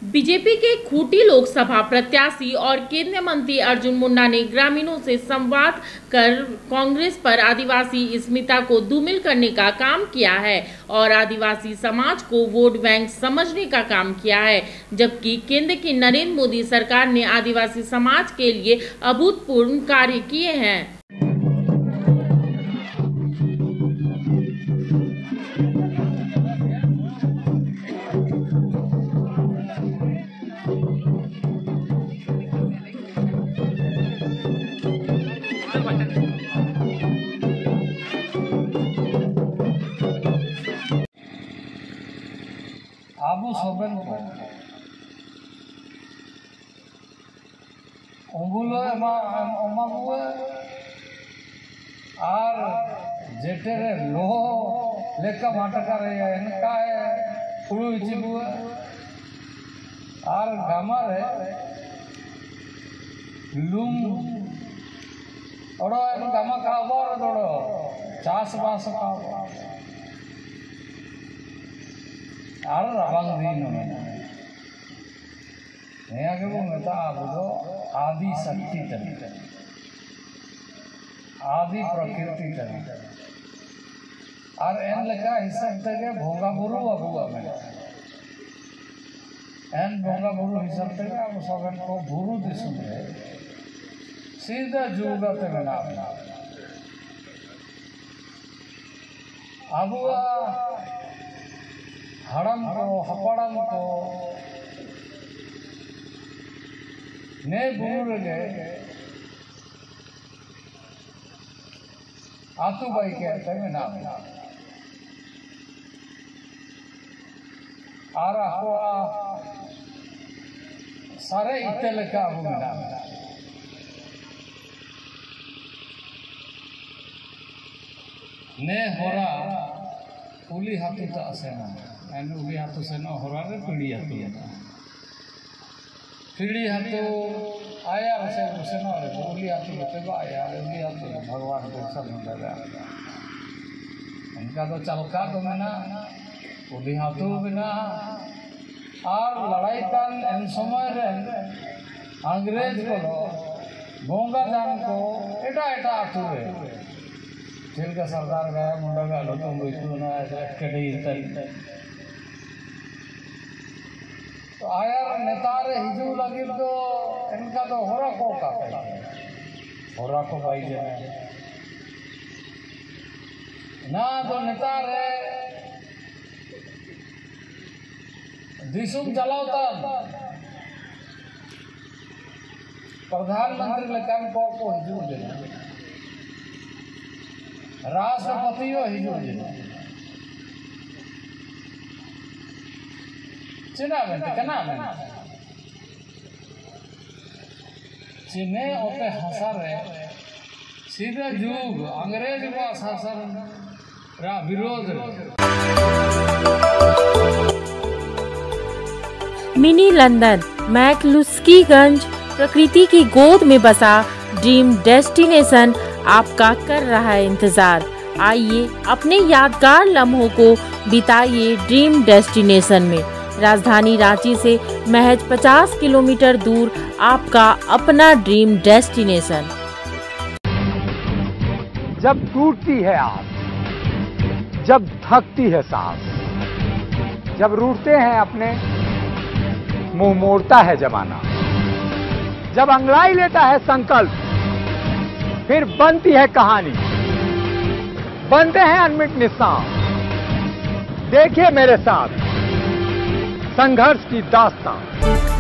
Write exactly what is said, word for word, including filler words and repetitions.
BJP के खूंटी लोकसभा प्रत्याशी और केंद्रीय मंत्री अर्जुन मुंडा ने ग्रामीणों से संवाद कर कांग्रेस पर आदिवासी अस्मिता को धूमिल करने का काम किया है और आदिवासी समाज को वोट बैंक समझने का काम किया है, जबकि केंद्र की नरेंद्र मोदी सरकार ने आदिवासी समाज के लिए अभूतपूर्व कार्य किए हैं। आबू सोबेन को उंगुलो एमा ओमाबुए आर जेटेरे लो लेका माटकारे एनका है पुरु इचिबुए आर गामारे लुम ओडो एन गामा काबर दोडो चास बास का आर रबांग दिन नया के वो मेता आबुदो आदि शक्ति तरी आदि प्रकृति तरी और एन लेका हिसाब तक भोंगा बुरु अबुआ में एन भोंगा बुरु हिसाब तक अब सबन को बुरु दिसुम है सीधा जुगा ते में नाम अबुआ हड़म को हपड़म को ने बुर गए आतू भाई के तमे नाम आरा को आ सारे इतल का हो नाम ने होरा उली हाथी तो असेना एन उली हाथो से न होरा रे पीड़ी हाथो पीड़ी हाथो आया से से न रे उली हाथी बते बा आया उली हाथो भगवान को सब लगा इनका तो चलका तो ना उली हाथो बिना और लड़ाई कान इन समय रे अंग्रेज को भोंगा दान को एटा एटा आतु रे जेल का सरदार गया मुंडा का लो तुम इतना ना ऐसे कटे इतना तो आया नेतारे हिजू लगी तो इनका तो होरा को का होरा को भाई जे ना तो नेतारे दिसुम चलावता प्रधानमंत्री लेकिन को को हिजू दे राष्ट्रपति हिजू चिना में कना में चिने ओपे हसर सीधे जुग अंग्रेज को हसर रा विरोध मिनी लंदन मैक्लुस्कीगंज प्रकृति की गोद में बसा ड्रीम डेस्टिनेशन आपका कर रहा है इंतजार। आइए अपने यादगार लम्हों को बिताइए ड्रीम डेस्टिनेशन में। राजधानी रांची से महज पचास किलोमीटर दूर आपका अपना ड्रीम डेस्टिनेशन। जब टूटती है आस, जब थकती है सांस, जब रूठते हैं अपने, मुंह मोड़ता है जमाना, जब अंगड़ाई लेता है संकल्प, फिर बनती है कहानी, बनते हैं अनमिट निशान। देखिए मेरे साथ संघर्ष की दास्तान।